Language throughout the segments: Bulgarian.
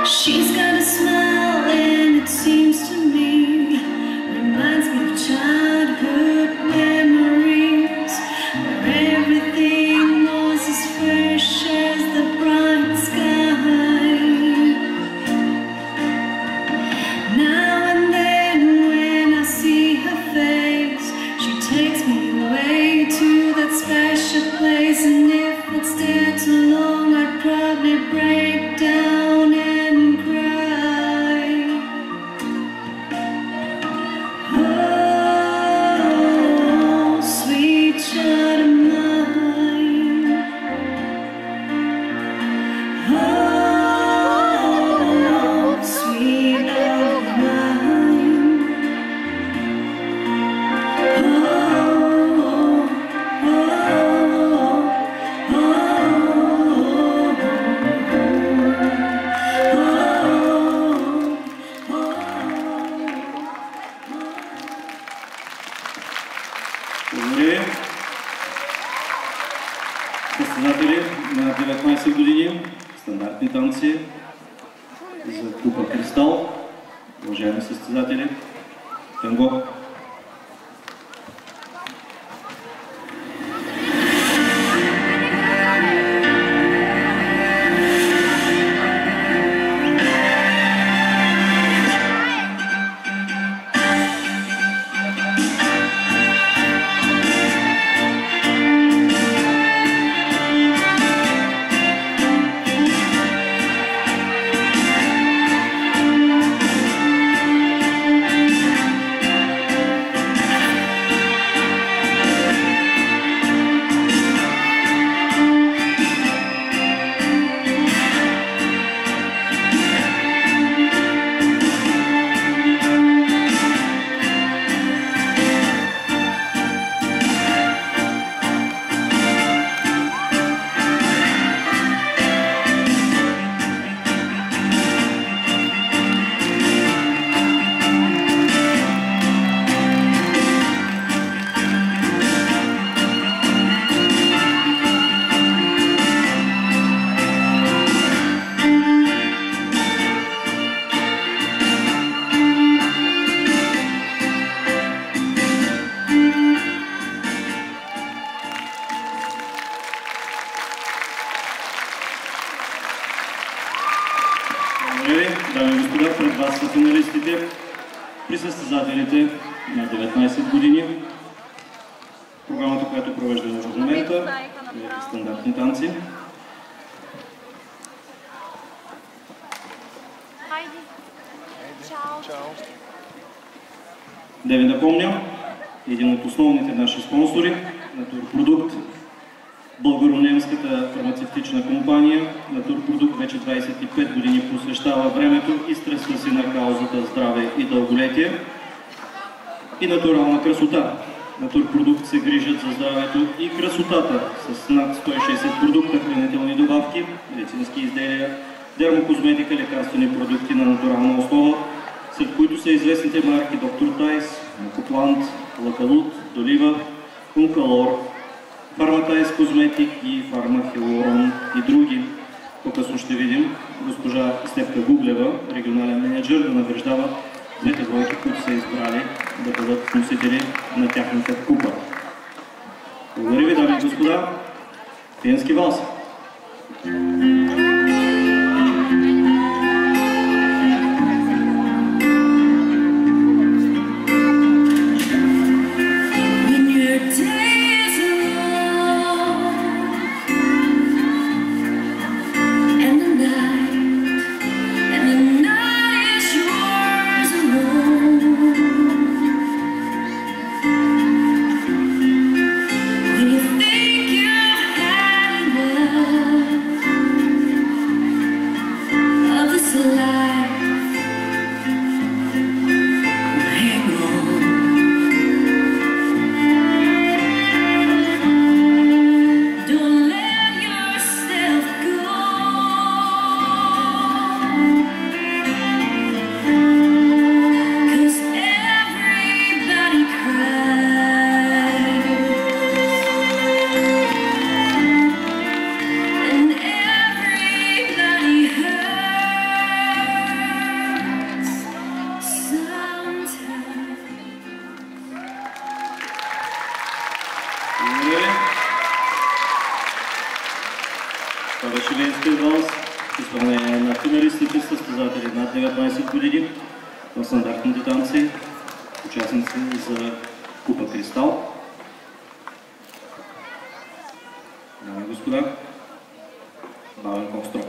She's got a smile and it seems to me reminds me of childhood memories where everything was as fresh as the bright sky. Now and then when I see her face, she takes me away to that special place, and if I'd stay too long I'd probably break down and cry. Oh, sweet child of mine. Oh, sweet love of mine. Благодаря ви. Състезатели на 19 години, стандартни танци за Купа Кристал. Уважаеми състезатели, танго. Дами и господа, пред вас са финалистите при състезателите на 19 години. Програмата, която провеждаме в момента е стандартни танци. Да ви напомня, един от основните наши спонсори, Натурпродукт, българо-немската фармацевтична компания. Натурпродукт вече 25 години посвещава времето и страстта си на каузата здраве и дълголетие и натурална красота. Натурпродукт се грижат за здравето и красотата с над 160 продукта, хранителни добавки, медицински изделия, дермокозметика, лекарствени продукти на натурална основа, сред които са известните марки Доктор Тайс, Макоплант, Лакалут, Долива, Ункалор, Фарматайс Козметик и Фармахилорон и други. По-късно ще видим госпожа Стефка Гуглева, регионален менеджер, да награждава двете двойки, които са избрали да бъдат носители на тяхната купа. Благодаря ви, дами и господа. Виенски валс! When you think you've had enough. поздравление на финалистите, състезатели над 19 години в стандартните танци, участници за Купа Кристал. Дами и господа, Бавен Фокстрот.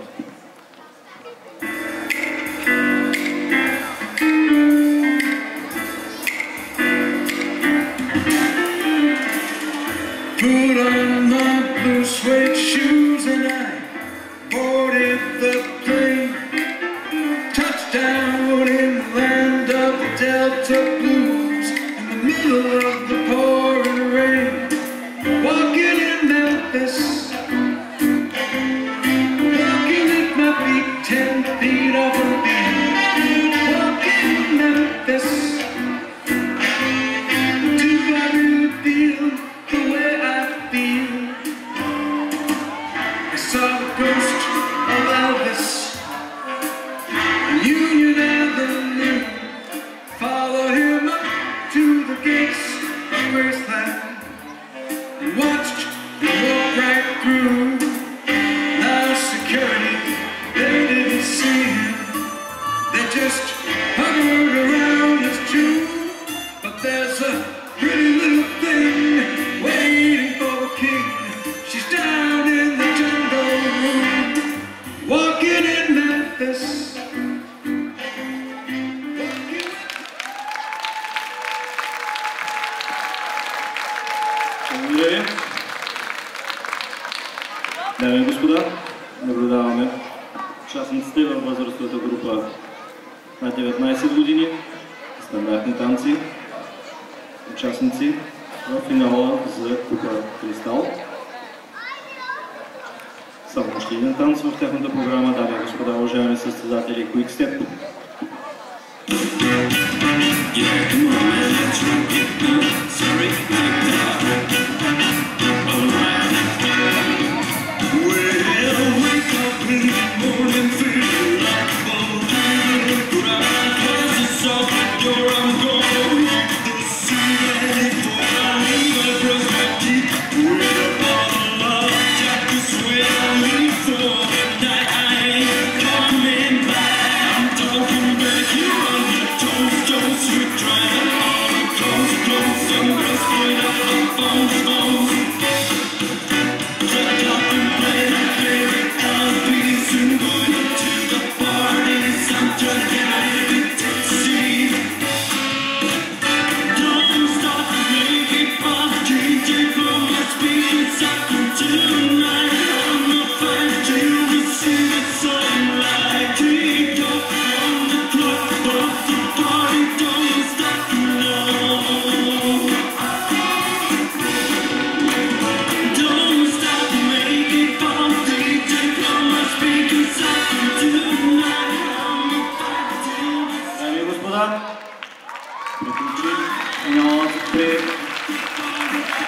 Put on my blue suede shoes and I boarded the plane. Touchdown in the land of the Delta Blues, in the middle of the pouring rain. Walking in Memphis, walking at my feet 10 feet off the beat. Walking in Memphis, do I really feel the way I feel? I saw the ghost of Elvis on Union Avenue. Followed him up to the gates of Graceland and watched him walk right through. Now security, they didn't see him. They just hovered around his tomb. But there's a pretty little thing waiting for the king. She's down in the jungle room, walking in Memphis. Благодаря ви. Дами и господа, наблюдаваме участниците във възрастовата група на 19 години, стандартни танци, участници в финала за Купа Кристал. Само още един танц в тяхната програма, дами и господа, уважаеми състезатели, Quick Step. Yeah, come on, man, let's rock it. Sorry, like that.